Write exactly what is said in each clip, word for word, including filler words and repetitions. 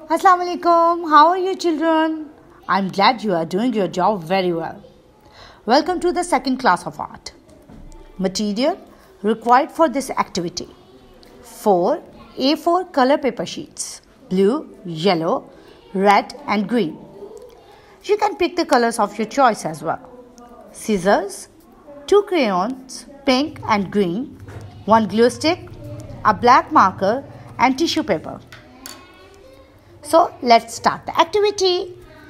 Assalamu alaikum. How are you children? I'm glad you are doing your job very well. Welcome to the second class of art. Material required for this activity: four A four color paper sheets, blue, yellow, red and green. You can pick the colors of your choice as well. Scissors, two crayons, pink and green, one glue stick, a black marker and tissue paper. So let's start the activity.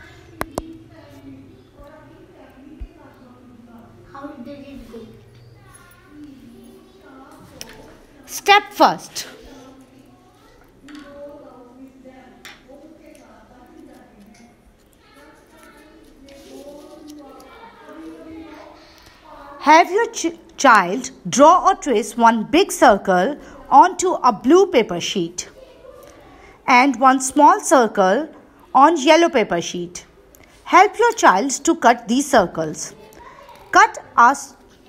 How did it go? Step first. Have your ch- child draw or trace one big circle onto a blue paper sheet and one small circle on yellow paper sheet. Help your child to cut these circles. Cut a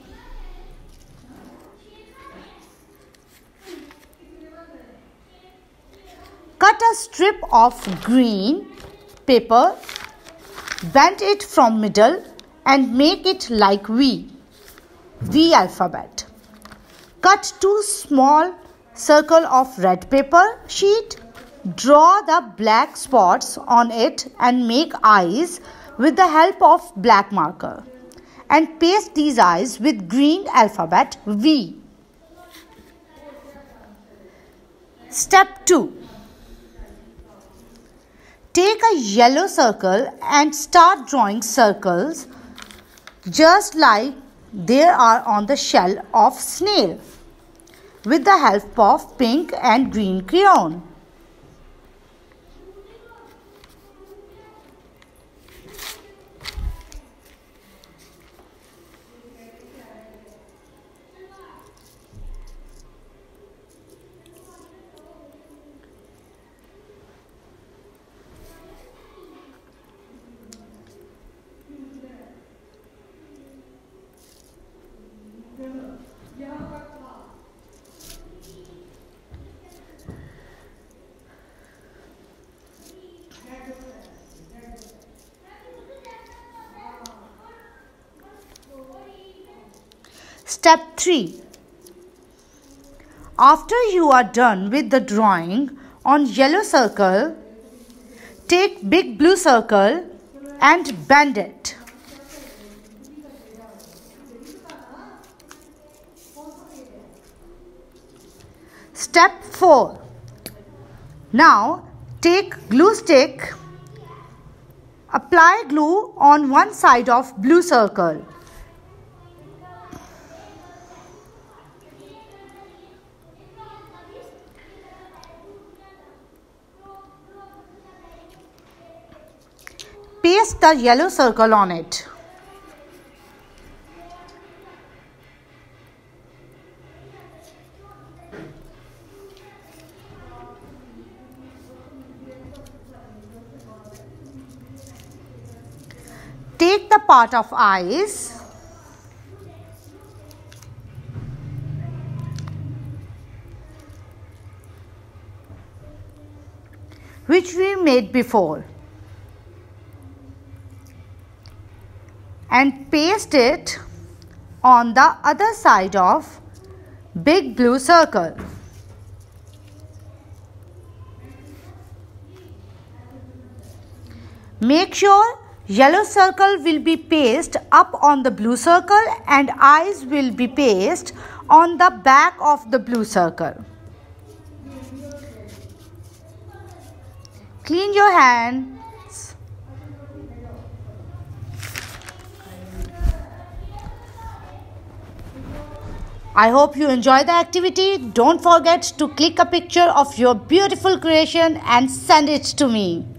Cut a strip of green paper, bend it from middle and make it like V, V alphabet. Cut two small circle of red paper sheet. Draw the black spots on it and make eyes with the help of black marker. And paste these eyes with green alphabet V. Step two. Take a yellow circle and start drawing circles just like there are on the shell of snail with the help of pink and green crayon. Step three. After you are done with the drawing on yellow circle, take big blue circle and bend it. Step four. Now take glue stick, apply glue on one side of blue circle. Paste the yellow circle on it. Take the part of eyes which we made before and paste it on the other side of big blue circle. Make sure yellow circle will be pasted up on the blue circle and eyes will be pasted on the back of the blue circle. Clean your hands. I hope you enjoy the activity. Don't forget to click a picture of your beautiful creation and send it to me.